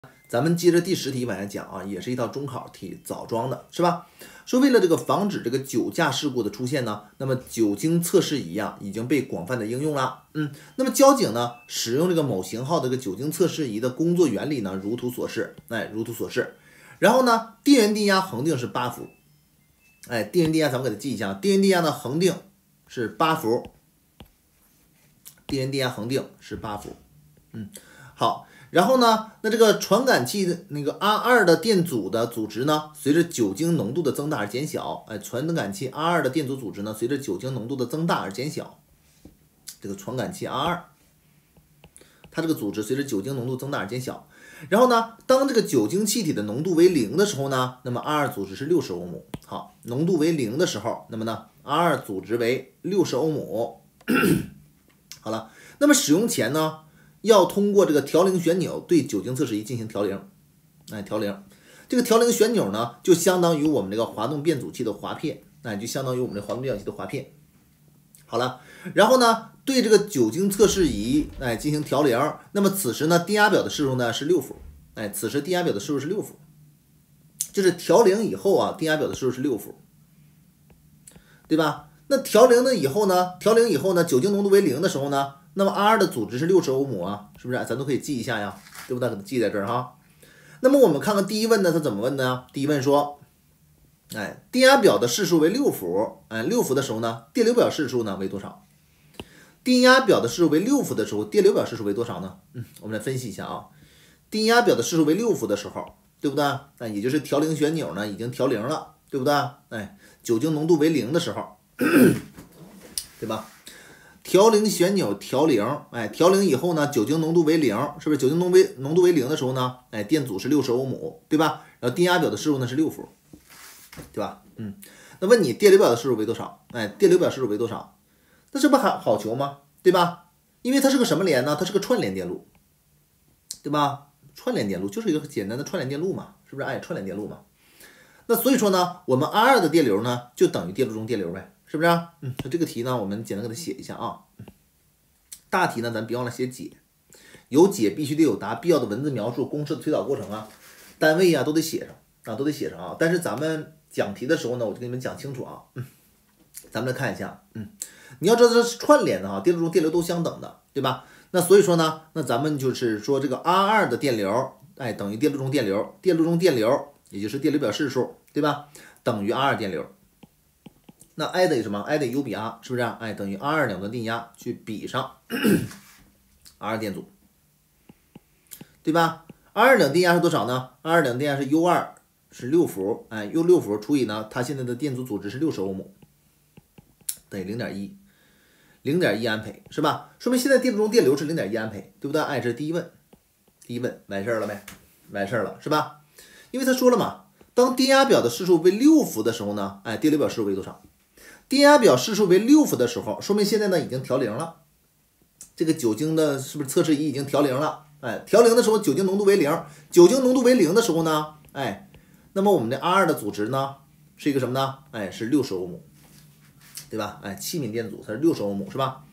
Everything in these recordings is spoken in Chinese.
咱们接着第10题往下讲啊，也是一道中考题，早装的是吧？说为了这个防止这个酒驾事故的出现呢，那么酒精测试仪啊已经被广泛的应用了。那么交警呢使用这个某型号的这个酒精测试仪的工作原理呢如图所示，如图所示。然后呢，电源电压恒定是8伏，电源电压咱们给它记一下，电源电压的恒定是8伏，电源电压恒定是8伏。好。然后呢，那这个传感器的那个 R2 的电阻的阻值呢，随着酒精浓度的增大而减小。传感器 R2 的电阻阻值呢，随着酒精浓度的增大而减小。这个传感器 R2， 它这个阻值随着酒精浓度增大而减小。然后呢，当这个酒精气体的浓度为0的时候呢，那么 R2 阻值是60欧姆。好，浓度为0的时候，那么呢 R2 阻值为60欧姆。好了，那么使用前呢，要通过这个调铃旋钮对酒精测试仪进行调铃，调铃。这个调铃旋钮呢，就相当于我们这个滑动变阻器的滑片，就相当于我们的滑动变阻器的滑片。好了，然后呢，对这个酒精测试仪进行调铃。那么此时呢，电压表的示数呢是6伏，此时电压表的示数是6伏，就是调铃以后啊，电压表的示数是6伏，对吧？那调铃了以后呢，酒精浓度为0的时候呢，那么 R2 的阻值是60欧姆啊，是不是？咱都可以记一下呀，对不对？给它记在这儿哈。那么我们看看第一问呢，它怎么问呢？第一问说，电压表的示数为6伏，6伏的时候呢，电流表示数呢为多少？电压表的示数为6伏的时候，电流表示数为多少呢？我们来分析一下啊。电压表的示数为6伏的时候，对不对？也就是调铃旋钮呢已经调铃了，对不对？酒精浓度为0的时候，对吧？调铃旋钮调铃，调铃以后呢，酒精浓度为0，是不是？酒精浓度为0的时候呢，电阻是60欧姆，对吧？然后电压表的示数呢是6伏，对吧？那问你电流表的示数为多少？电流表示数为多少？那这不还好求吗？对吧？因为它是个什么联呢？它是个串联电路，对吧？串联电路就是一个简单的串联电路嘛，是不是？串联电路嘛。那所以说呢，我们 R2 的电流呢就等于电路中电流呗。是不是？那这个题呢，我们简单给它写一下啊。大题呢，咱别忘了写解，有解必须得有答，必要的文字描述、公式的推导过程啊，单位啊都得写上啊，但是咱们讲题的时候呢，我就给你们讲清楚啊。咱们来看一下，你要知道这是串联的啊，电路中电流都相等的，对吧？那所以说呢，那咱们就是说这个 R2 的电流，等于电路中电流，电路中电流也就是电流表示数，对吧？等于 R2 电流。那 I 等于什么 ？I 等于 U 比 R， 是不是？等于 R2 两端电压去比上 R 电阻，对吧 ？R2 两电压是多少呢 ？R2 两电压是 U2 是6伏，U6伏除以呢，它现在的电阻阻值是60欧姆，等于0.1安培，是吧？说明现在电路中电流是0.1安培，对不对？这是第一问完事儿了没？完事儿了，是吧？因为他说了嘛，当电压表的示数为6伏的时候呢，电流表示数为多少？电压表示数为6伏的时候，说明现在呢已经调铃了。这个酒精的是不是测试仪已经调铃了？调铃的时候酒精浓度为0，酒精浓度为0的时候呢，那么我们的 R2 的阻值呢是一个什么呢？是60欧姆，对吧？气敏电阻它是60欧姆，是吧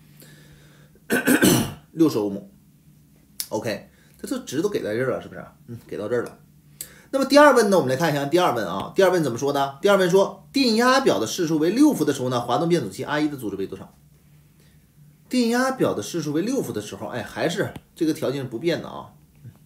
？60欧姆。OK， 它这值都给在这儿了，是不是？给到这儿了。那么第二问呢，我们来看一下第二问啊。第二问怎么说的？第二问说，电压表的示数为6伏的时候呢，滑动变阻器 R1 的阻值为多少？电压表的示数为6伏的时候，还是这个条件是不变的啊。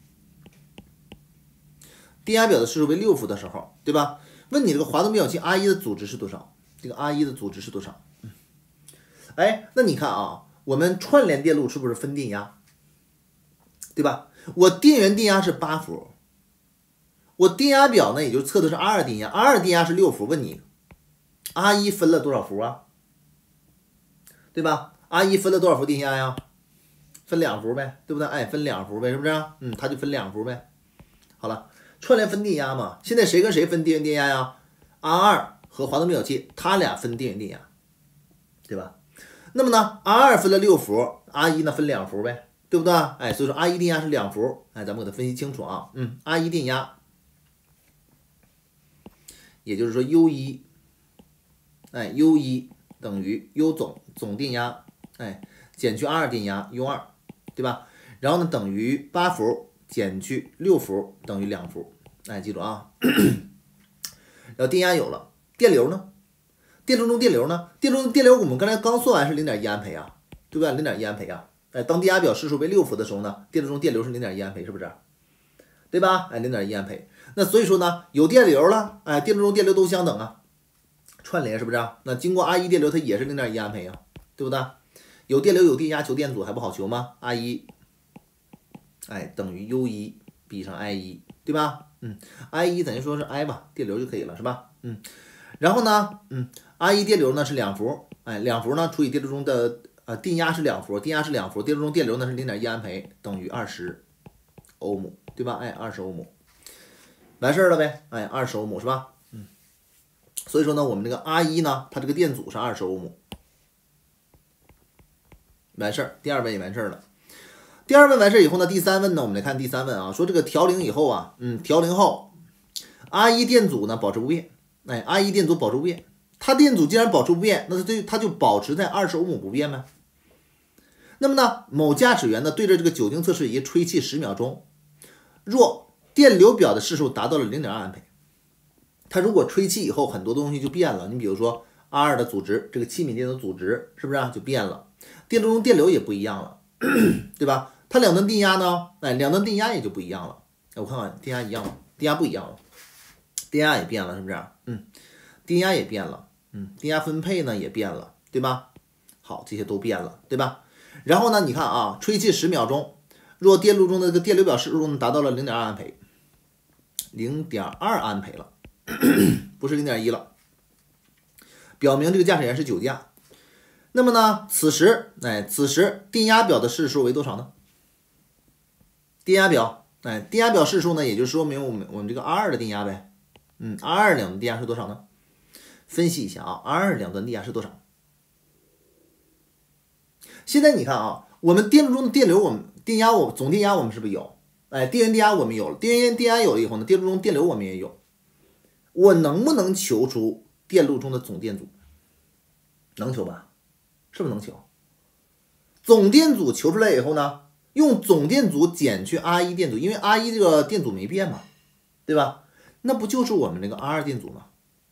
电压表的示数为6伏的时候，对吧？问你这个滑动变阻器 R1 的阻值是多少？这个 R1 的阻值是多少？那你看啊，我们串联电路是不是分电压？对吧？我电源电压是8伏。我电压表呢，也就测的是 R2 电压 ，R2 电压是6伏。问你 ，R1 分了多少伏啊？对吧 ？R1 分了多少伏电压呀？分2伏呗，对不对？分2伏呗，是不是？它就分2伏呗。好了，串联分电压嘛。现在谁跟谁分电源电压呀 ？R2 和滑动变阻器，它俩分电源电压，对吧？那么呢 ，R2 分了6伏 ，R1 呢分2伏呗，对不对？所以说 R1 电压是2伏。咱们给它分析清楚啊。R1 电压。也就是说 U1，等于 U 总电压，减去 R2 电压 U2，对吧？然后呢等于8伏减去6伏等于2伏。哎，记住啊。然后电压有了，电流呢？电流中电流呢？电流中电流我们刚才刚算完是0.1安培啊，对不对？0.1安培啊。哎，当电压表示数为6伏的时候呢，电流中电流是0.1安培，是不是？对吧？哎，0.1安培。那所以说呢，有电流了，哎，电流中电流都相等啊，串联是不是？那经过 R1 电流它也是0.1安培啊，对不对？有电流有电压求电阻还不好求吗 ？R1，哎，等于 U1 比上 I1，对吧？I1等于说是 I 吧，电流就可以了，是吧？然后呢，R1 电流呢是2伏，哎，2伏呢除以电流中的电压是2伏，电压是2伏，电流中电流呢是0.1安培，等于20欧姆，对吧？哎，20欧姆，完事儿了呗，哎，20欧姆是吧？所以说呢，我们这个 R1呢，它这个电阻是20欧姆，完事儿。第二问也完事儿了。第二问完事儿以后呢，第三问呢，我们来看第三问啊，说这个调零以后啊，调零后 ，R1 电阻呢保持不变，哎，R1 电阻保持不变，它电阻既然保持不变，那它就保持在20欧姆不变呗。那么呢，某驾驶员呢对着这个酒精测试仪吹气10秒钟，若电流表的示数达到了0.2安培，它如果吹气以后很多东西就变了，你比如说 R2 的阻值，这个气敏电阻阻值是不是就变了？电流中电流也不一样了，对吧？它两端电压呢？哎，两端电压也就不一样了。哎，我看看电压一样吗？电压不一样了，电压也变了，是不是？电压也变了，电压分配呢也变了，对吧？好，这些都变了，对吧？然后呢，你看啊，吹气10秒钟，若电路中的这个电流表示数达到了0.2安培，0.2安培了，不是0.1了，表明这个驾驶员是酒驾。那么呢，此时电压表的示数为多少呢？电压表，电压表示数呢，也就说明我们这个 R2 的电压呗。R2 两端电压是多少呢？分析一下啊 ，R2 两端电压是多少？现在你看啊，我们电路中的电流，总电压我们是不是有？哎，电源电压我们有了，电源电压有了以后呢，电路中电流我们也有。我能不能求出电路中的总电阻？能求吧？是不是能求？总电阻求出来以后呢，用总电阻减去 R1 电阻，因为 R1 这个电阻没变嘛，对吧？那不就是我们这个 R2 电阻吗？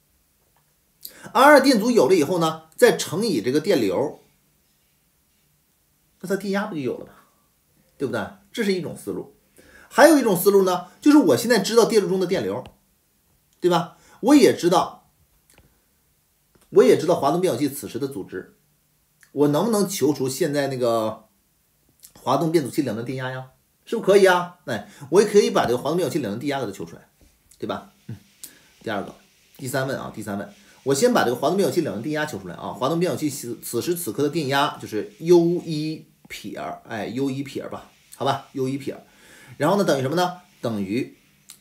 R2 电阻有了以后呢，再乘以这个电流，那它电压不就有了吗？对不对？这是一种思路。还有一种思路呢，就是我现在知道电路中的电流，对吧？我也知道滑动变阻器此时的阻值，我能不能求出现在那个滑动变阻器两端电压呀？是不是可以啊？哎，我也可以把这个滑动变阻器两端电压给它求出来，对吧？第三问，我先把这个滑动变阻器两端电压求出来啊。滑动变阻器此时此刻的电压就是 U1 撇，哎 ，U1 撇吧，好吧 ，U1 撇，然后呢等于什么呢？等于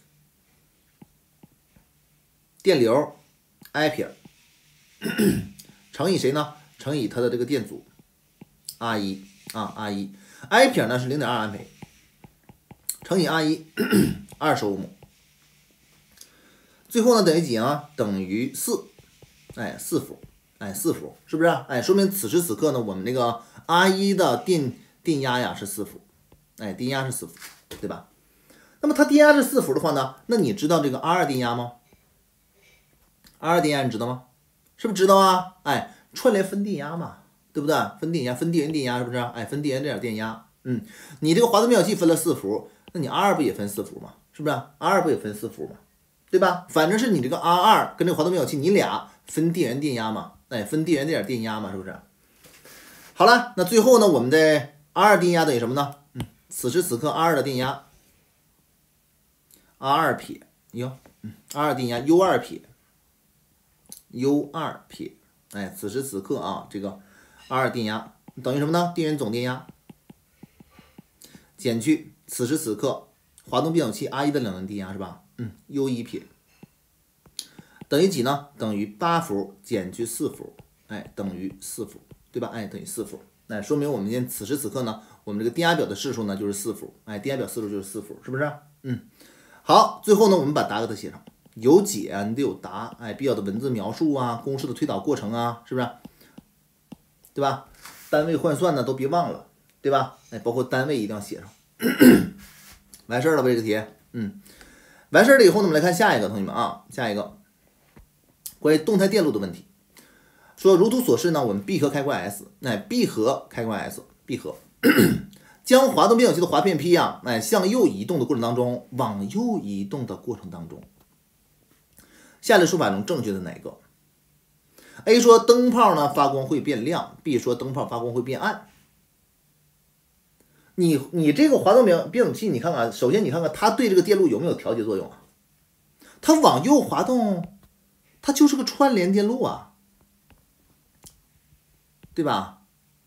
电流 I 撇乘以谁呢？乘以它的这个电阻 R1 啊 ，R1，I 撇呢是0.2安培，乘以 R1 20欧姆。最后呢等于几啊？等于4，哎，4伏，哎，4伏，是不是？哎，说明此时此刻呢，我们这个 R1 的电压呀是4伏，哎，电压是4伏，对吧？那么它电压是4伏的话呢，那你知道这个 R2 电压吗？ R2 电压你知道吗？是不是知道啊？哎，串联分电压嘛，对不对？分电压，分电源电压，是不是？哎，分电源这点电压，你这个滑动变阻器分了4伏，那你 R2 不也分4伏吗？是不是 ？R2 不也分4伏吗？对吧？反正是你这个 R2 跟这个滑动变阻器，你俩分电源电压嘛，哎，分电源这点电压嘛，是不是？好了，那最后呢，我们的 R2 电压等于什么呢？此时此刻 R2 的电压 R2 撇，R2 电压 U2 撇。U2 撇，哎，此时此刻啊，这个 R2 电压等于什么呢？电源总电压减去此时此刻滑动变阻器 R1 的两端电压是吧？U1 撇等于几呢？等于8伏减去4伏，哎，等于4伏，对吧？哎，等于4伏，哎，说明我们此时此刻呢，我们这个电压表的示数呢就是4伏，哎，电压表示数就是4伏，是不是？好，最后呢，我们把答案给它写上。有解你得有答，哎，必要的文字描述啊，公式的推导过程啊，是不是？对吧？单位换算呢都别忘了，对吧？哎，包括单位一定要写上。 完事儿了吧这个题？完事儿了以后呢，我们来看下一个，同学们啊，下一个关于动态电路的问题。说如图所示呢，我们闭合开关 S， 闭合开关 S， 闭合将滑动变扭器的滑片批向右移动的过程当中，往右移动的过程当中，下列说法中正确的哪一个 ？A 说灯泡呢发光会变亮 ，B 说灯泡发光会变暗。你这个滑动变扭器，你看看，首先你看看它对这个电路有没有调节作用啊？它往右滑动，它就是个串联电路啊，对吧？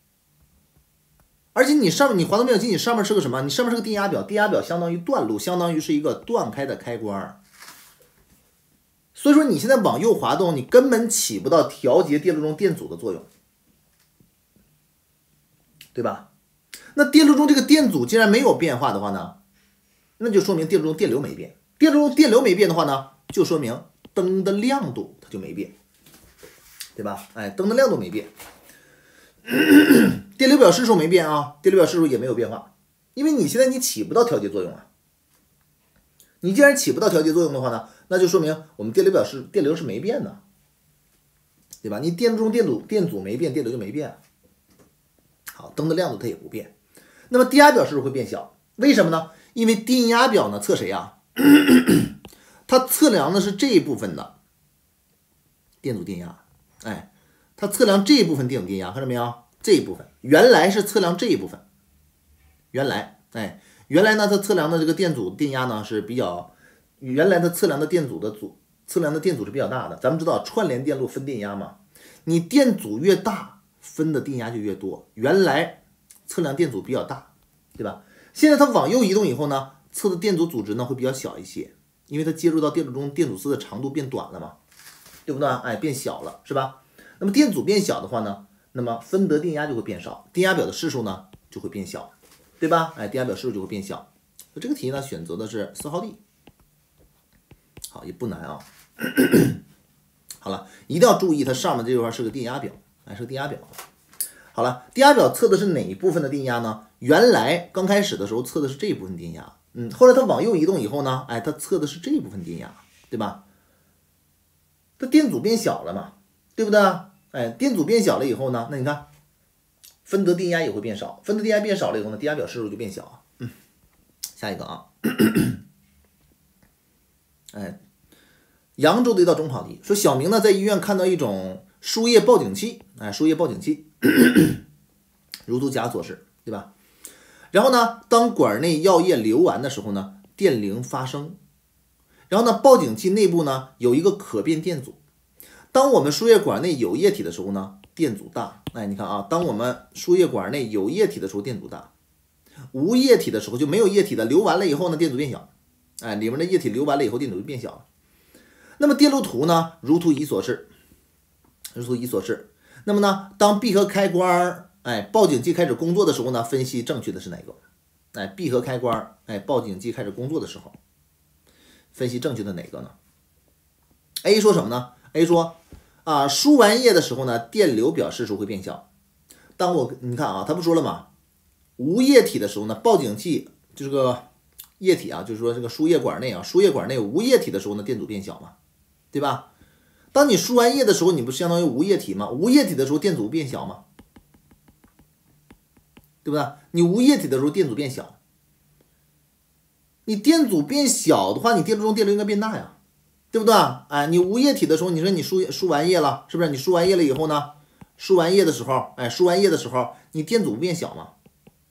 而且你滑动变扭器，你上面是个什么？你上面是个电压表，电压表相当于断路，相当于是一个断开的开关。所以说你现在往右滑动，你根本起不到调节电路中电阻的作用，对吧？那电路中这个电阻既然没有变化的话呢，那就说明电路中电流没变。电路中电流没变的话呢，就说明灯的亮度它就没变，对吧？灯的亮度没变。电流表示数没变啊，电流表示数也没有变化，因为你现在你起不到调节作用啊。你既然起不到调节作用的话呢，那就说明我们电流是没变的，对吧？你电路中电阻没变，电流就没变。好，灯的亮度它也不变。那么电压表示数会变小，为什么呢？因为电压表呢测谁啊？它测量的是这一部分的电阻电压，它测量这一部分电阻电压，看到没有？这一部分原来是测量这一部分，原来呢，它测量的这个电阻电压呢是比较，原来它测量的电阻是比较大的。咱们知道串联电路分电压嘛，你电阻越大，分的电压就越多。原来测量电阻比较大，对吧？现在它往右移动以后呢，测的电阻阻值呢会比较小一些，因为它接入到电路中电阻丝的长度变短了嘛，对不对？变小了，是吧？那么电阻变小的话呢，那么分得电压就会变少，电压表的示数呢就会变小，对吧？电压表示数就会变小。这个题呢选择的是4号 D。好，也不难啊。好了，一定要注意它上面这块是个电压表，是个电压表。好了，电压表测的是哪一部分的电压呢？原来刚开始的时候测的是这一部分电压，后来它往右移动以后呢，它测的是这一部分电压，对吧？它电阻变小了嘛，对不对？电阻变小了以后呢，那你看分得电压也会变少，分得电压变少了以后呢，电压表示数就变小。下一个啊，扬州的一道中考题，说小明呢在医院看到一种输液报警器，输液报警器，如图甲所示，对吧？然后呢，当管内药液流完的时候呢，电铃发生，然后呢，报警器内部呢有一个可变电阻。当我们输液管内有液体的时候呢，电阻大。你看啊，当我们输液管内有液体的时候，电阻大；无液体的时候，就没有液体的，流完了以后呢，电阻变小。里面的液体流完了以后，电阻就变小了。那么电路图呢，如图乙所示，那么呢，当闭合开关报警器开始工作的时候呢，分析正确的是哪个？闭合开关报警器开始工作的时候，分析正确的哪个呢 ？A 说什么呢 ？A 说输完液的时候呢，电流表示数会变小。你看啊，他不说了吗？无液体的时候呢，报警器就这个液体啊，就是说这个输液管内无液体的时候呢，电阻变小嘛，对吧？当你输完液的时候，你不相当于无液体吗？无液体的时候电阻变小吗？对不对？你无液体的时候电阻变小，你电阻变小的话，你电路中电流应该变大呀，对不对？你无液体的时候，你说你输完液了，是不是？你输完液了以后呢，输完液的时候，你电阻变小嘛，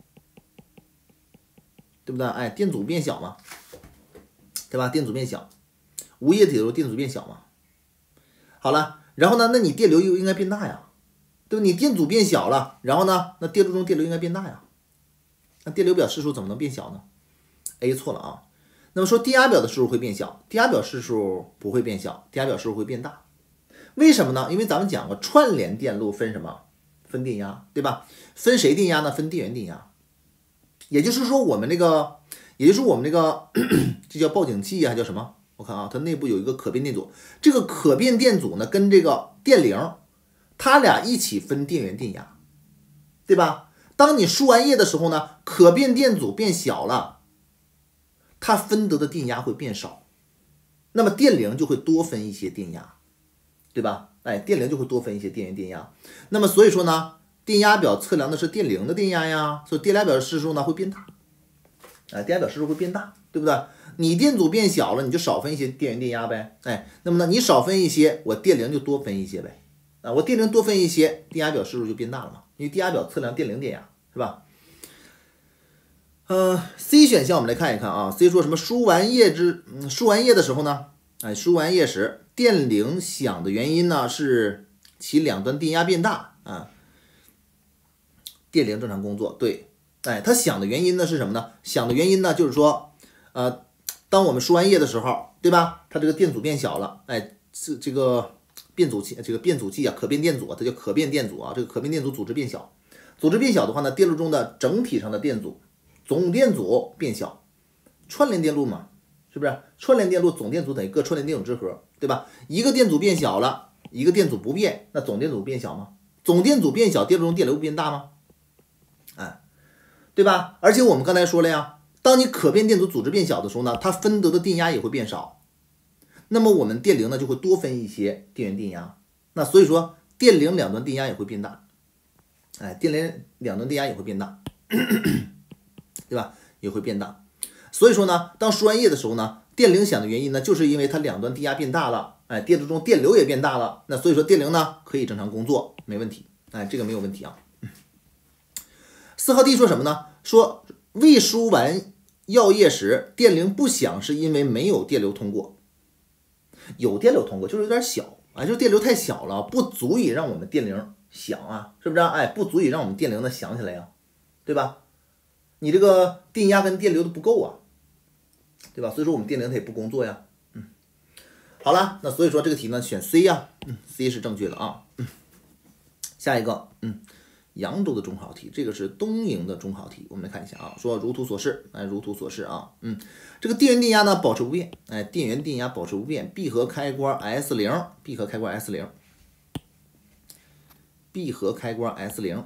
对不对？电阻变小嘛，对吧？电阻变小，无液体的时候电阻变小嘛。好了，然后呢，那你电流又应该变大呀，对吧？你电阻变小了，然后呢，那电路中电流应该变大呀，那电流表示数怎么能变小呢 ？A 错了啊。那么说电压表的示数会变小，电压表示数不会变小，电压表示数会变大。为什么呢？因为咱们讲过串联电路分什么？分电压，对吧？分谁电压呢？分电源电压。也就是说我们这个这叫报警器还叫什么？我看啊，它内部有一个可变电阻，这个可变电阻呢跟这个电铃，它俩一起分电源电压，对吧？当你输完液的时候呢，可变电阻变小了， 它分得的电压会变少，那么电零就会多分一些电压，对吧？哎，电零就会多分一些电源电压。那么所以说呢，电压表测量的是电零的电压呀，所以电压表的示数呢会变大，哎，电压表示数会变大，对不对？你电阻变小了，你就少分一些电源电压呗，哎，那么呢，你少分一些，我电零就多分一些呗，啊，我电零多分一些，电压表示数就变大了嘛，因为电压表测量电零电压，是吧？C 选项我们来看一看啊。C 说什么？输完液的时候呢，哎，输完液时电铃响的原因呢是其两端电压变大啊。电铃正常工作，对，哎，它响的原因呢是什么呢？响的原因呢就是说，当我们输完液的时候，对吧？它这个电阻变小了，哎，这个变阻器，啊，可变电阻，它叫可变电阻啊。这个可变电阻组织变小，组织变小的话呢，电路中的整体上的电阻。总电阻变小，串联电路嘛，是不是？串联电路总电阻等于各串联电阻之和，对吧？一个电阻变小了，一个电阻不变，那总电阻变小吗？总电阻变小，电路中电流变大吗？哎，对吧？而且我们刚才说了呀，当你可变电阻组织变小的时候呢，它分得的电压也会变少，那么我们电零呢就会多分一些电源电压，那所以说电零两端电压也会变大，哎，电零两端电压也会变大。对吧？也会变大。所以说呢，当输完液的时候呢，电铃响的原因呢，就是因为它两端电压变大了，哎，电路中电流也变大了。那所以说电铃呢可以正常工作，没问题，哎，这个没有问题啊。4号 D 说什么呢？说未输完药液时电铃不响，是因为没有电流通过。有电流通过，就是有点小啊，就是电流太小了，不足以让我们电铃响啊，是不是？哎，不足以让我们电铃呢响起来呀，对吧？你这个电压跟电流都不够啊，对吧？所以说我们电铃它也不工作呀。好了，那所以说这个题呢选 C 呀，C 是正确的啊。下一个，扬州的中考题，这个是东营的中考题，我们来看一下啊。说如图所示，哎，如图所示啊，这个电源电压呢保持不变，哎，电源电压保持不变，闭合开关 S0，闭合开关 S0，闭合开关 S0。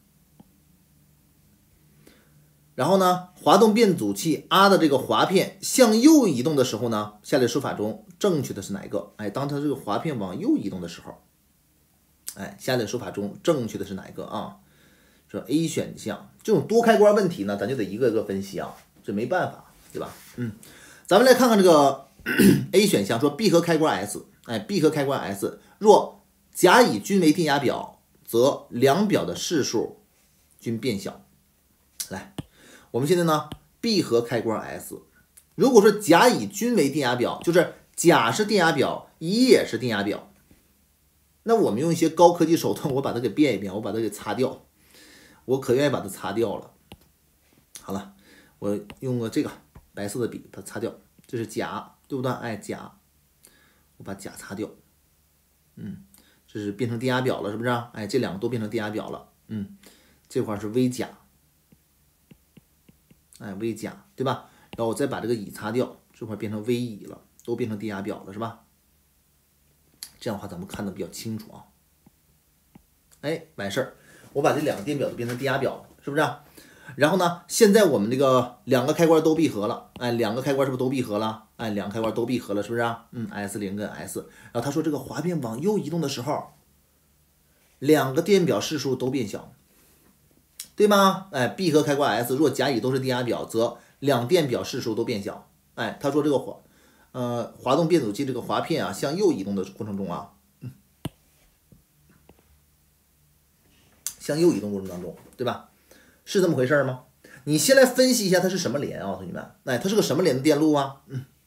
然后呢，滑动变阻器 R 的这个滑片向右移动的时候呢，下列说法中正确的是哪一个？哎，当它这个滑片往右移动的时候，哎，下列说法中正确的是哪一个啊？说 A 选项，这种多开关问题呢，咱就得一个一个分析啊，这没办法，对吧？咱们来看看这个A 选项，说闭合开关 S， 哎，闭合开关 S， 若甲乙均为电压表，则两表的示数均变小。来。我们现在呢，闭合开关 S， 如果说甲乙均为电压表，就是甲是电压表，乙也是电压表，那我们用一些高科技手段，我把它给变一变，我把它给擦掉，我可愿意把它擦掉了。好了，我用个这个白色的笔把它擦掉，这是甲，对不对？哎，甲，我把甲擦掉，这是变成电压表了，是不是？哎，这两个都变成电压表了，这块是微甲。哎，微甲，对吧？然后我再把这个乙擦掉，这块变成微乙了，都变成电压表了，是吧？这样的话咱们看的比较清楚啊。哎，完事儿，我把这两个电表都变成电压表了，是不是？然后呢，现在我们这个两个开关都闭合了，哎，两个开关是不是都闭合了？哎，两个开关都闭合了，是不是？S0跟 S。然后他说这个滑片往右移动的时候，两个电表示数都变小。对吗？哎，闭合开关 S， 若甲乙都是电压表，则两电表示数都变小。哎，他说这个滑动变阻器这个滑片啊，向右移动的过程中啊，向右移动过程当中，对吧？是这么回事吗？你先来分析一下它是什么联啊，同学们？哎，它是个什么联的电路啊？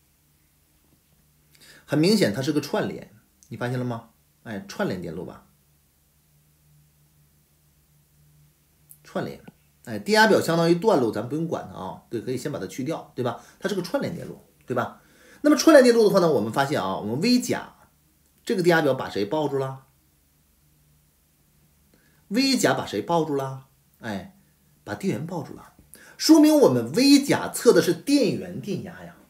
很明显它是个串联，你发现了吗？哎，串联电路吧。串联，哎，电压表相当于段路，咱不用管它啊，对，可以先把它去掉，对吧？它是个串联电路，对吧？那么串联电路的话呢，我们发现啊，我们微甲这个电压表把谁抱住了？微甲把谁抱住了？哎，把电源抱住了，说明我们微甲测的是电源电压呀，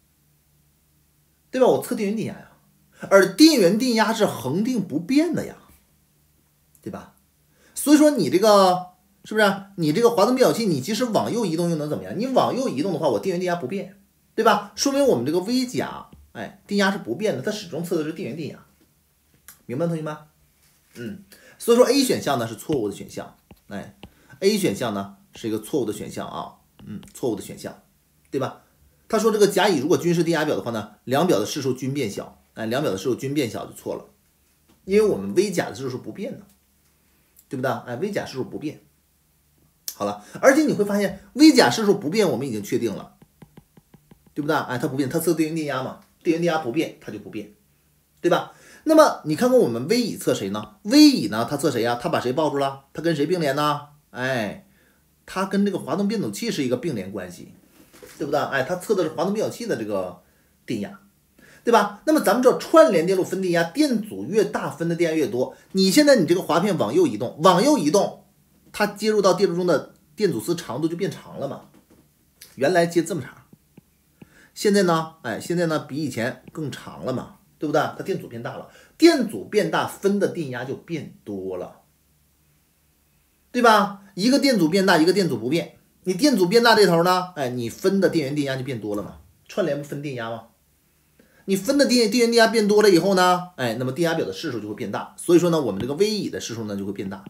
对吧？我测电源电压呀，而电源电压是恒定不变的呀，对吧？所以说你这个。是不是？你这个滑动变阻器，你即使往右移动又能怎么样？你往右移动的话，我电源电压不变， 对吧？说明我们这个 V 甲，电压是不变的，它始终测的是电源电压，明白同学们？所以说 A 选项呢是错误的选项，A 选项呢是一个错误的选项啊，错误的选项，对吧？他说这个甲乙如果均是电压表的话呢，两表的势数均变小，两表的势数均变小就错了，因为我们 V 甲的势数是不变的，对不对？V 甲势数不变。好了，而且你会发现 V 甲势数不变，我们已经确定了，对不对？它不变，它测电源电压嘛，电源电压不变，它就不变，对吧？那么你看看我们 V 乙测谁呢 ？V 乙呢，它测谁呀？它把谁抱住了？它跟谁并联呢？它跟这个滑动变阻器是一个并联关系，对不对？它测的是滑动变阻器的这个电压，对吧？那么咱们知道串联电路分电压，电阻越大分的电压越多。你现在你这个滑片往右移动，它接入到电路中的电阻丝长度就变长了嘛？原来接这么长，现在呢，比以前更长了嘛，对不对？它电阻变大了，电阻变大分的电压就变多了，对吧？一个电阻变大，一个电阻不变，你电阻变大这头呢，你分的电源电压就变多了嘛，串联不分电压吗？你分的电源电压变多了以后呢，那么电压表的势数就会变大，所以说呢，我们这个 V 乙的势数呢就会变大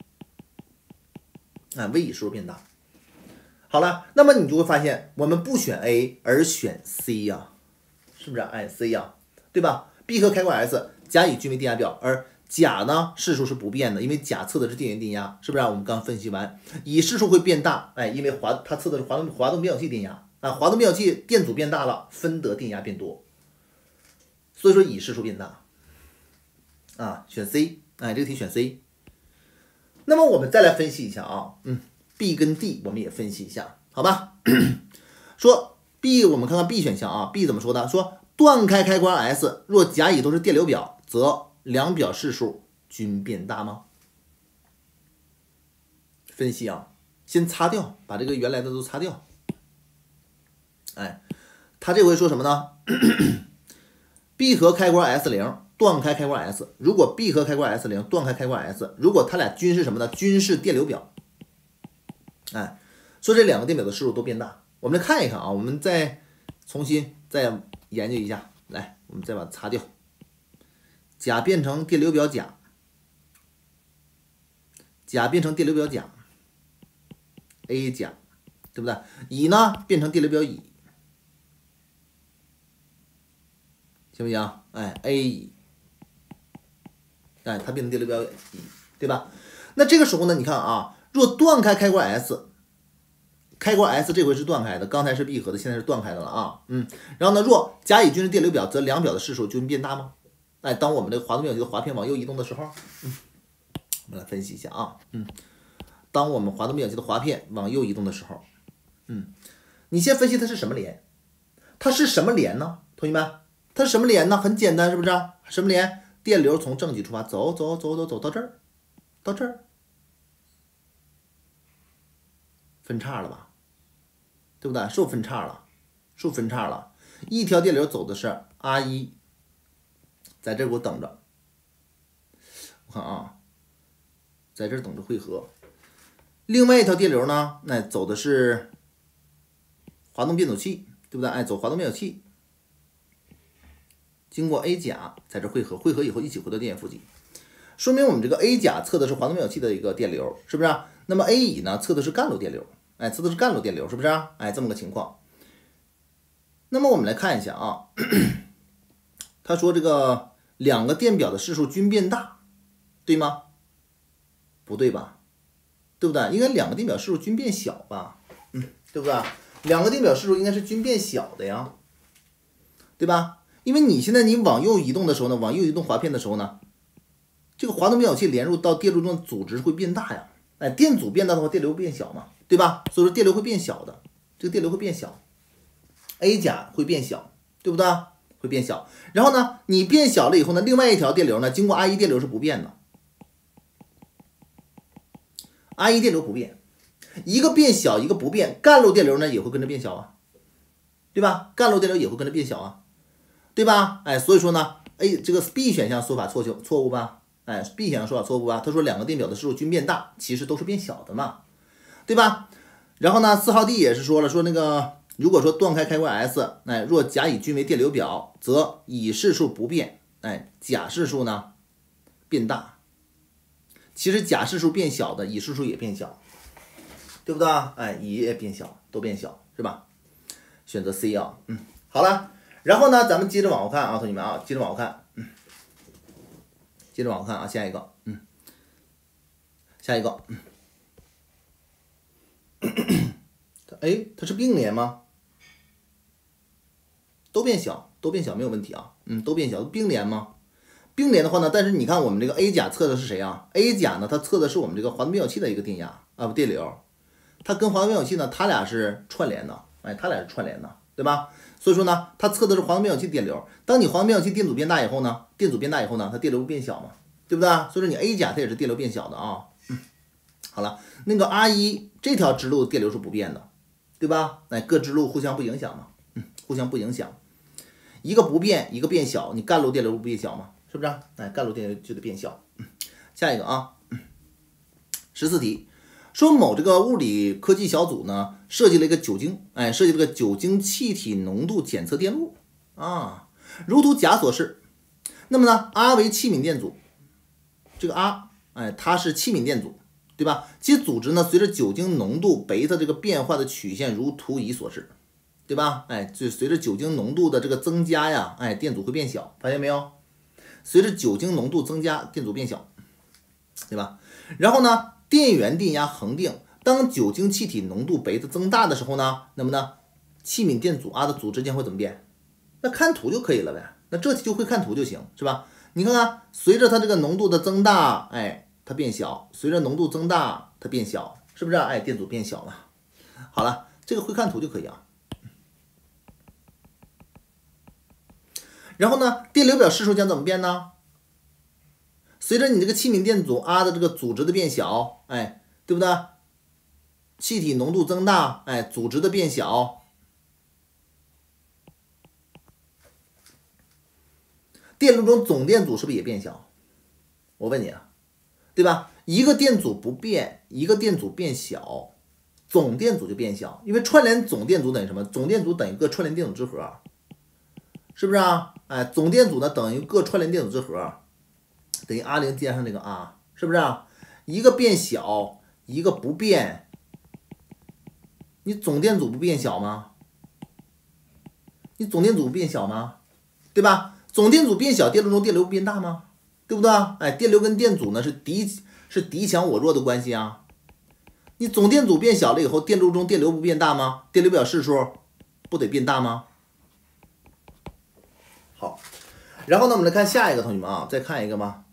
，V 乙势数变大。好了，那么你就会发现，我们不选 A 而选 C 呀，是不是？C 呀，对吧 ？B 和开关 S， 甲乙均为电压表，而甲呢势数是不变的，因为甲测的是电源电压，是不是？我们刚分析完，乙势数会变大，因为它测的是滑动变阻器电压滑动变阻器电阻变大了，分得电压变多，所以说乙势数变大选 C， 这个题选 C。那么我们再来分析一下B 跟 D 我们也分析一下，好吧？说 B， 我们看看 B 选项B 怎么说的？说断开开关 S， 若甲乙都是电流表，则两表势数均变大吗？分析先擦掉，把这个原来的都擦掉。他这回说什么呢？B 和开关 S0 断开开关 S， 如果 B 和开关 S0 断开开关 S， 如果它俩均是什么呢？均是电流表。说这两个电表的势数都变大，我们来看一看我们再重新再研究一下，来，我们再把它擦掉，甲变成电流表甲，甲变成电流表甲 ，A 甲，对不对？乙呢变成电流表乙，行不行？A 乙，它变成电流表乙，对吧？那这个时候呢，你看若断开开关 S， 开关 S 这回是断开的，刚才是闭合的，现在是断开的了然后呢，若甲乙均是电流表，则两表的势数均变大吗？当我们这个滑动变阻器的滑片往右移动的时候，我们来分析一下当我们滑动变阻器的滑片往右移动的时候，你先分析它是什么连？它是什么连呢？同学们，它是什么连呢？很简单，是不是？什么连？电流从正极出发，走到这儿，到这儿，分叉了吧？对不对？是不是分叉了？一条电流走的是 R1， 在这儿给我等着。我看在这儿等着汇合。另外一条电流呢，走的是滑动变阻器，对不对？走滑动变阻器，经过 A 甲在这汇合，汇合以后一起回到电源负极，说明我们这个 A 甲测的是滑动变阻器的一个电流，是不是？那么 A 乙呢测的是干路电流，测的是干路电流，是不是？这么个情况。那么我们来看一下他说这个两个电表的势数均变大，对吗？不对吧？对不对？应该两个电表势数均变小吧？对不对？两个电表势数应该是均变小的呀，对吧？因为你现在你往右移动的时候呢，往右移动滑片的时候呢，这个滑动变阻器连入到电路中的阻值会变大呀。电阻变大的话，电流变小嘛，对吧？所以说电流会变小的，这个电流会变小 ，A 甲会变小，对不对？会变小。然后呢，你变小了以后呢，另外一条电流呢，经过 R1 电流是不变的 ，R1 电流不变，一个变小，一个不变，干路电流呢也会跟着变小对吧？干路电流也会跟着变小对吧？所以说呢 这个 B 选项说法错误吧？B 选项说法错误吧？他说两个电表的势数均变大，其实都是变小的嘛，对吧？然后呢，4号 D 也是说了，说那个如果说断开开关 S， 若甲乙均为电流表，则乙势数不变，甲势数呢变大。其实甲势数变小的，乙势数也变小，对不对？乙也变小，都变小，是吧？选择 C 啊。好了，然后呢，咱们接着往后看啊，同学们啊，接着往后看，接着往后看啊，下一个，下一个，它是并联吗？都变小，都变小没有问题啊，都变小，并联吗？并联的话呢，但是你看我们这个 A 甲测的是谁啊 ？A 甲呢，它测的是我们这个滑动变表器的一个电压啊，不电流，它跟滑动变表器呢，它俩是串联的，它俩是串联的，对吧？所以说呢，它测的是滑动变表器电流。当你滑动变表器电阻变大以后呢，它电流变小嘛，对不对？所以说你 A 甲它也是电流变小的啊。好了，那个 R1这条支路的电流是不变的，对吧？各支路互相不影响嘛，互相不影响，一个不变，一个变小，你干路电流不变小吗？是不是？干路电流就得变小。下一个啊，14题，说某这个物理科技小组呢设计了一个酒精，设计了个酒精气体浓度检测电路啊，如图甲所示。那么呢 ，R 为器皿电阻，这个 R，它是器皿电阻，对吧？其组织呢随着酒精浓度贝塔这个变化的曲线如图乙所示，对吧？就随着酒精浓度的这个增加呀，电阻会变小，发现没有？随着酒精浓度增加，电阻变小，对吧？然后呢，电源电压恒定。当酒精气体浓度贝塔增大的时候呢，那么呢，器皿电阻 R 的阻之间会怎么变？那看图就可以了呗。那这题就会看图就行，是吧？你看看，随着它这个浓度的增大，它变小；随着浓度增大，它变小，是不是？电阻变小了。好了，这个会看图就可以啊。然后呢，电流表势数将怎么变呢？随着你这个器皿电阻 R 的这个阻值的变小，对不对？气体浓度增大，阻值的变小，电路中总电阻是不是也变小？我问你啊，对吧？一个电阻不变，一个电阻变小，总电阻就变小，因为串联总电阻等于什么？总电阻等于各串联电阻之和，是不是啊？总电阻呢等于各串联电阻之和，等于 R0加上这个 R， 是不是啊？一个变小，一个不变，你总电阻不变小吗？你总电阻不变小吗？对吧？总电阻变小，电路中电流变大吗？对不对？电流跟电阻呢是敌强我弱的关系啊。你总电阻变小了以后，电路中电流不变大吗？电流表势数不得变大吗？好，然后呢，我们来看下一个，同学们啊，再看一个吧。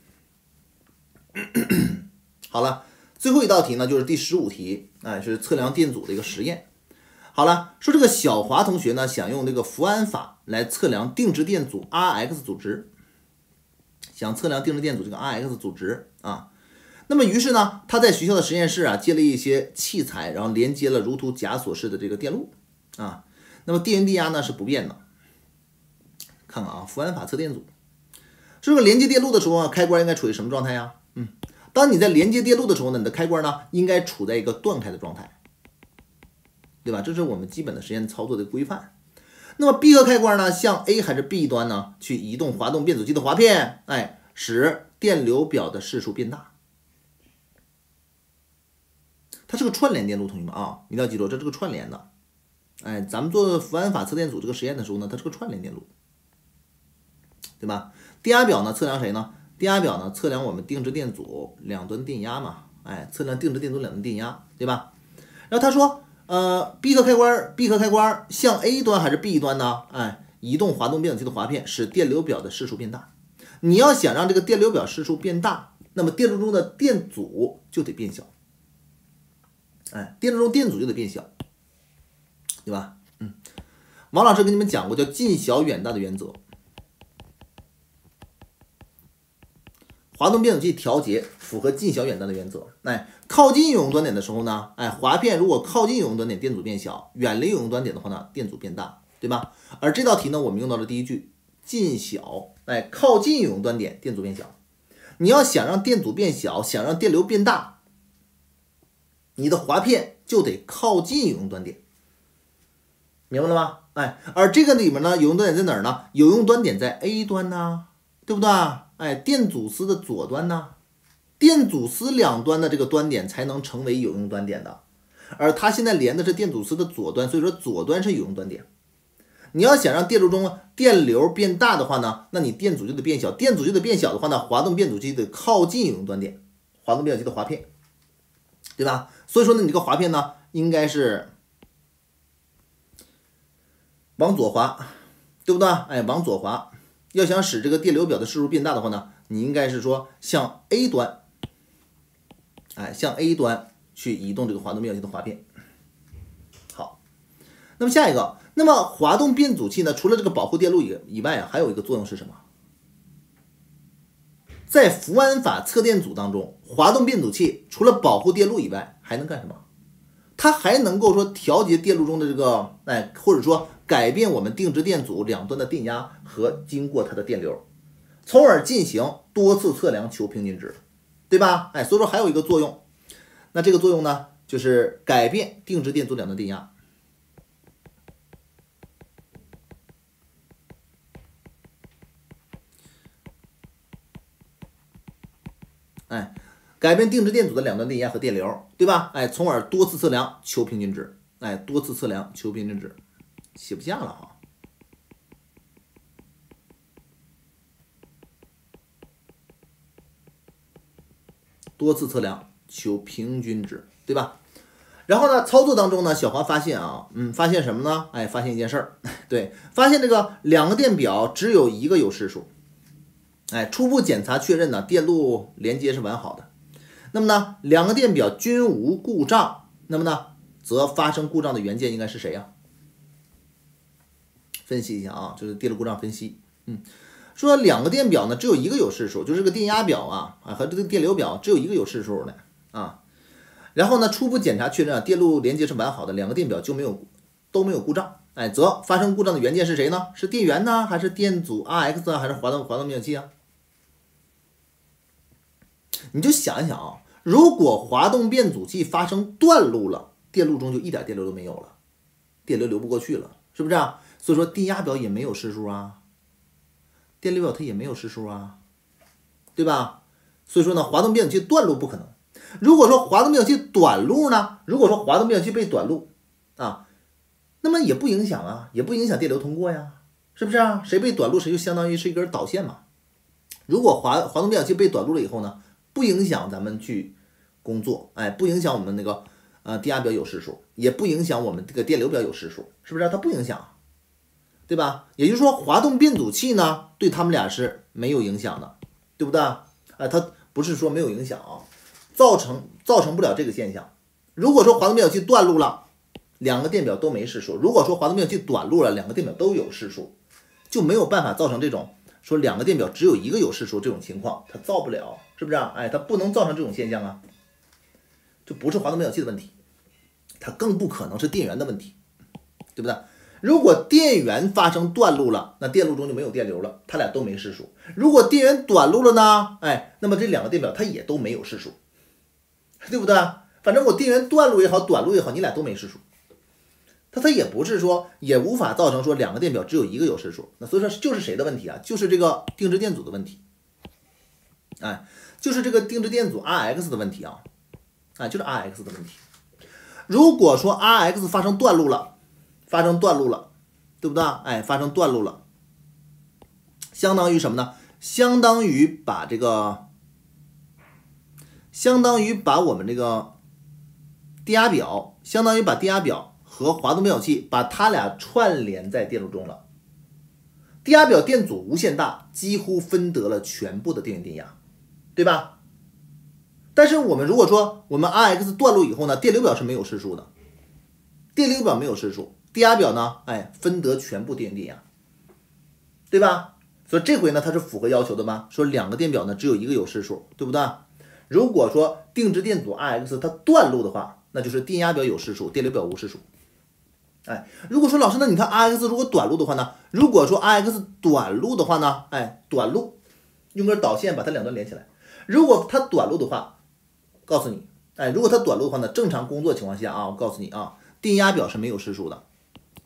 好了，最后一道题呢就是第15题，是测量电阻的一个实验。好了，说这个小华同学呢想用这个福安法来测量定值电阻 Rx 阻值，想测量定值电阻这个 Rx 阻值啊。那么于是呢，他在学校的实验室啊接了一些器材，然后连接了如图甲所示的这个电路啊。那么电源电压呢是不变的。看看啊，福安法测电阻，这个连接电路的时候啊，开关应该处于什么状态呀？当你在连接电路的时候呢，你的开关呢应该处在一个断开的状态，对吧？这是我们基本的实验操作的规范。那么闭合开关呢，向 A 还是 B 端呢去移动滑动变阻器的滑片，使电流表的势数变大。它是个串联电路，同学们啊，一定要记住，这是个串联的。咱们做福安法测电阻这个实验的时候呢，它是个串联电路，对吧？电压表呢测量谁呢？电压表呢测量我们定值电阻两端电压嘛，测量定值电阻两端电压，对吧？然后他说，闭合开关向 A 端还是 B 端呢？移动滑动变阻器的滑片，使电流表的势数变大。你要想让这个电流表势数变大，那么电路中的电阻就得变小，电路中电阻就得变小，对吧？王老师跟你们讲过叫近小远大的原则。滑动变阻器调节符合近小远大的原则。靠近有用端点的时候呢，滑片如果靠近有用端点，电阻变小；远离有用端点的话呢，电阻变大，对吧？而这道题呢，我们用到了第一句，近小，靠近有用端点，电阻变小。你要想让电阻变小，想让电流变大，你的滑片就得靠近有用端点。 明白了吗？哎，而这个里面呢，有用端点在哪儿呢？有用端点在 A 端呢，对不对？哎，电阻丝的左端呢，电阻丝两端的这个端点才能成为有用端点的，而它现在连的是电阻丝的左端，所以说左端是有用端点。你要想让电路中电流变大的话呢，那你电阻就得变小，电阻就得变小的话呢，滑动变阻器得靠近有用端点，滑动变阻器的滑片，对吧？所以说呢，你这个滑片呢，应该是往左滑，对不对？哎，往左滑。要想使这个电流表的势数变大的话呢，你应该是说向 A 端，哎，向 A 端去移动这个滑动变阻器的滑片。好，那么下一个，那么滑动变阻器呢，除了这个保护电路以外啊，还有一个作用是什么？在伏安法测电阻当中，滑动变阻器除了保护电路以外，还能干什么？它还能够说调节电路中的这个，哎，或者说改变我们定值电阻两端的电压和经过它的电流，从而进行多次测量求平均值，对吧？哎，所以说还有一个作用，那这个作用呢，就是改变定值电阻两端电压。哎，改变定值电阻的两端电压和电流，对吧？哎，从而多次测量求平均值，哎，多次测量求平均值，写不下了哈。多次测量求平均值，对吧？然后呢，操作当中呢，小华发现啊，发现什么呢？哎，发现一件事儿，对，发现这个两个电表只有一个有实数，哎，初步检查确认呢，电路连接是完好的。那么呢，两个电表均无故障，那么呢，则发生故障的元件应该是谁呀？分析一下啊，就是电路故障分析。说两个电表呢，只有一个有实数，就是这个电压表啊和这个电流表只有一个有实数的啊。然后呢，初步检查确认电路连接是完好的，两个电表都没有故障，哎，则发生故障的元件是谁呢？是电源呢，还是电阻 RX 啊，还是滑动变阻器啊？你就想一想啊，如果滑动变阻器发生断路了，电路中就一点电流都没有了，电流流不过去了，是不是啊？所以说电压表也没有实数啊，电流表它也没有实数啊，对吧？所以说呢，滑动变阻器断路不可能。如果说滑动变阻器短路呢，如果说滑动变阻器被短路啊，那么也不影响啊，也不影响电流通过呀，是不是啊？谁被短路谁就相当于是一根导线嘛。如果滑动变阻器被短路了以后呢，不影响咱们去工作，哎，不影响我们那个电压表有实数，也不影响我们这个电流表有实数，是不是啊？它不影响，对吧？也就是说，滑动变阻器呢，对他们俩是没有影响的，对不对？哎，它不是说没有影响啊，造成不了这个现象。如果说滑动变阻器断路了，两个电表都没实数；如果说滑动变阻器短路了，两个电表都有实数，就没有办法造成这种说两个电表只有一个有实数这种情况，它造不了，是不是啊？哎，它不能造成这种现象啊，这不是滑动变阻器的问题，它更不可能是电源的问题，对不对？如果电源发生断路了，那电路中就没有电流了，它俩都没实数。如果电源短路了呢，哎，那么这两个电表它也都没有实数，对不对？反正我电源断路也好，短路也好，你俩都没实数。它也不是说，也无法造成说两个电表只有一个有实数。那所以说就是谁的问题啊？就是这个定值电阻的问题，哎，就是这个定值电阻 Rx 的问题啊，哎，就是 Rx 的问题。如果说 Rx 发生断路了，对不对？哎，发生断路了，相当于什么呢？相当于把我们这个电压表，相当于把电压表和滑动变阻器把它俩串联在电路中了。电压表电阻无限大，几乎分得了全部的电源电压，对吧？但是我们如果说我们 Rx 断路以后呢，电流表是没有实数的，电流表没有实数，电压表呢，哎，分得全部电源电压，对吧？所以这回呢，它是符合要求的吧？说两个电表呢只有一个有实数，对不对？如果说定值电阻 Rx 它断路的话，那就是电压表有实数，电流表无实数。哎，如果说老师，那你看 Rx 如果短路的话呢？如果说 Rx 短路的话呢？哎，短路，用根导线把它两端连起来。如果它短路的话，告诉你，哎，如果它短路的话呢，正常工作情况下啊，我告诉你啊，电压表是没有实数的。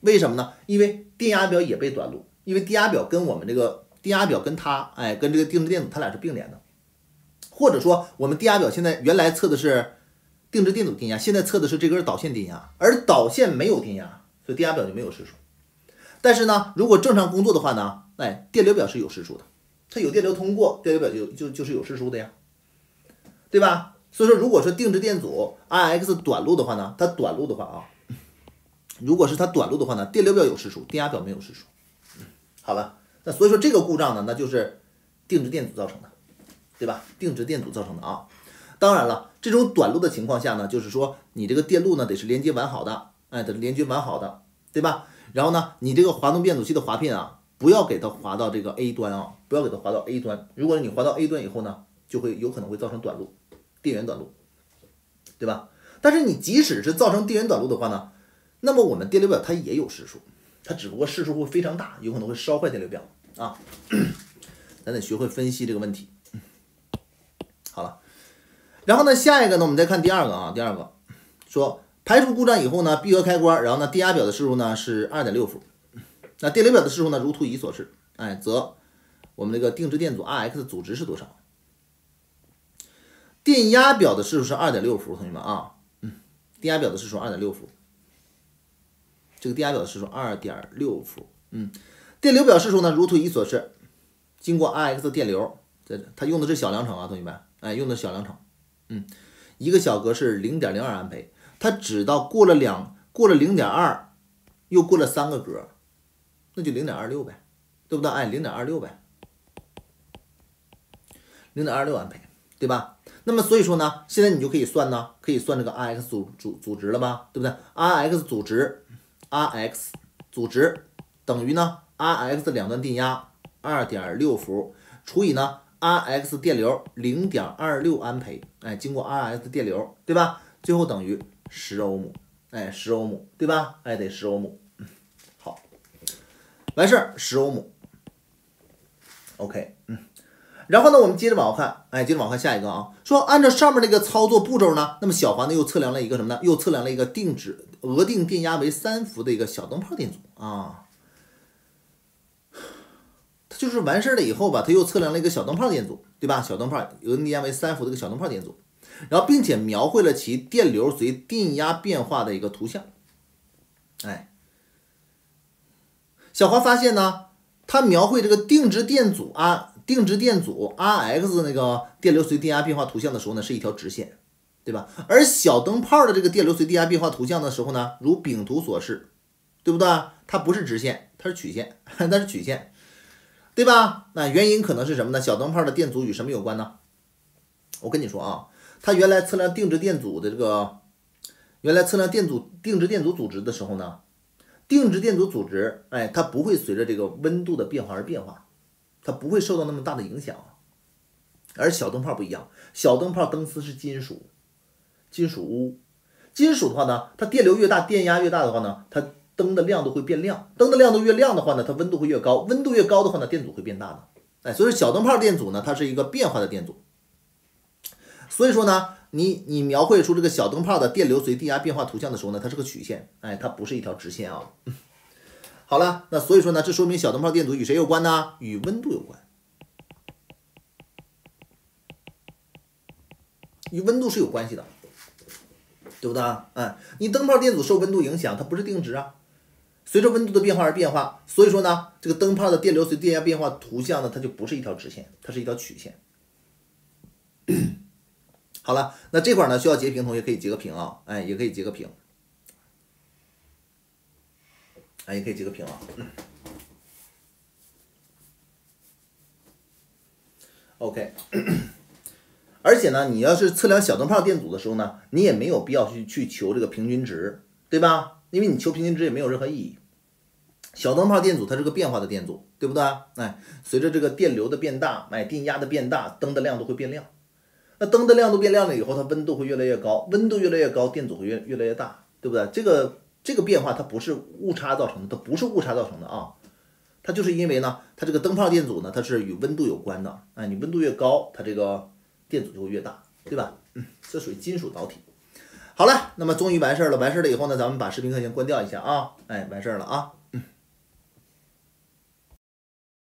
为什么呢？因为电压表也被短路，因为电压表跟我们这个电压表跟它，跟这个定制电阻它俩是并联的，或者说我们电压表现在原来测的是定制电阻电压，现在测的是这根导线电压，而导线没有电压，所以电压表就没有时数。但是呢，如果正常工作的话呢，电流表是有时数的，它有电流通过，电流表就是有时数的呀，对吧？所以说，如果说定制电阻 RX 短路的话呢，它短路的话啊，如果是它短路的话呢，电流表有时数，电压表没有时数。好了，那所以说这个故障呢，那就是定制电阻造成的，对吧？定制电阻造成的啊。当然了，这种短路的情况下呢，就是说你这个电路呢得是连接完好的，得是连接完好的，对吧？然后呢，你这个滑动变阻器的滑片啊，不要给它滑到这个 A 端啊，不要给它滑到 A 端。如果你滑到 A 端以后呢，就会有可能会造成短路，电源短路，对吧？但是你即使是造成电源短路的话呢，那么我们电流表它也有时数，它只不过时数会非常大，有可能会烧坏电流表啊。咱得学会分析这个问题。好了，然后呢，下一个呢，我们再看第二个啊，第二个说排除故障以后呢，闭合开关，然后呢，电压表的时数呢是 2.6 伏，那电流表的时数呢如图仪所示，则我们这个定制电阻 RX 阻值是多少？电压表的时数是 2.6 伏，同学们啊，电压表的时数 2.6 伏，这个电压表的时数 2.6 伏，电流表时数呢如图仪所示，经过 RX 电流，它用的是小量程啊，同学们，用的是小量程，一个小格是 0.02 安培，它直到过了 0.2， 又过了3个格，那就 0.26 呗，对不对？0.26呗，0.26 安培，对吧？那么所以说呢，现在你就可以算呢，可以算这个 RX 阻值了吧，对不对 ？RX 阻值等于呢 RX 两端电压 2.6 伏除以呢 RX 电流 0.26 安培，经过 RX 电流，对吧？最后等于10欧姆，10欧姆，对吧？得10欧姆。好，完事儿，10欧姆。OK，然后呢，我们接着往后看，接着往后看下一个啊，说按照上面这个操作步骤呢，那么小华呢又测量了一个什么呢？又测量了一个额定电压为3伏的一个小灯泡电阻啊。它就是完事儿了以后吧，它又测量了一个小灯泡电阻，对吧？小灯泡额定电压为3伏的一个小灯泡电阻，然后并且描绘了其电流随电压变化的一个图像。小华发现呢，它描绘这个定制电阻 RX 那个电流随电压变化图像的时候呢，是一条直线，对吧？而小灯泡的这个电流随电压变化图像的时候呢，如丙图所示，对不对？它不是直线，它是曲线，它是曲线，对吧？那原因可能是什么呢？小灯泡的电阻与什么有关呢？我跟你说啊，它原来测量定制电阻的这个，定制电阻阻值的时候呢，定制电阻阻值，它不会随着这个温度的变化而变化，它不会受到那么大的影响。而小灯泡不一样，小灯泡灯丝是金属钨，金属的话呢，它电流越大，电压越大的话呢，它灯的亮度会变亮，灯的亮度越亮的话呢，它温度会越高，温度越高的话呢，电阻会变大的。所以小灯泡电阻呢，它是一个变化的电阻。所以说呢，你描绘出这个小灯泡的电流随电压变化图像的时候呢，它是个曲线，它不是一条直线啊。好了，那所以说呢，这说明小灯泡电阻与谁有关呢？与温度有关，与温度是有关系的，对不对？你灯泡电阻受温度影响，它不是定值啊，随着温度的变化而变化。所以说呢，这个灯泡的电流随电压变化图像呢，它就不是一条直线，它是一条曲线。好了，那这块呢需要截屏，同学可以截个屏啊，也可以截个屏，也可以截个屏啊。OK， 而且呢，你要是测量小灯泡电阻的时候呢，你也没有必要去求这个平均值，对吧？因为你求平均值也没有任何意义。小灯泡电阻它是个变化的电阻，对不对？随着这个电流的变大，电压的变大，灯的亮度会变亮。那灯的亮度变亮了以后，它温度会越来越高，温度越来越高，电阻会越来越大，对不对？这个变化它不是误差造成的，它不是误差造成的啊，它就是因为呢，它这个灯泡电阻呢，它是与温度有关的，你温度越高，它这个电阻就会越大，对吧？这属于金属导体。 好了，那么终于完事儿了。完事儿了以后呢，咱们把视频课先关掉一下啊。哎，完事儿了啊。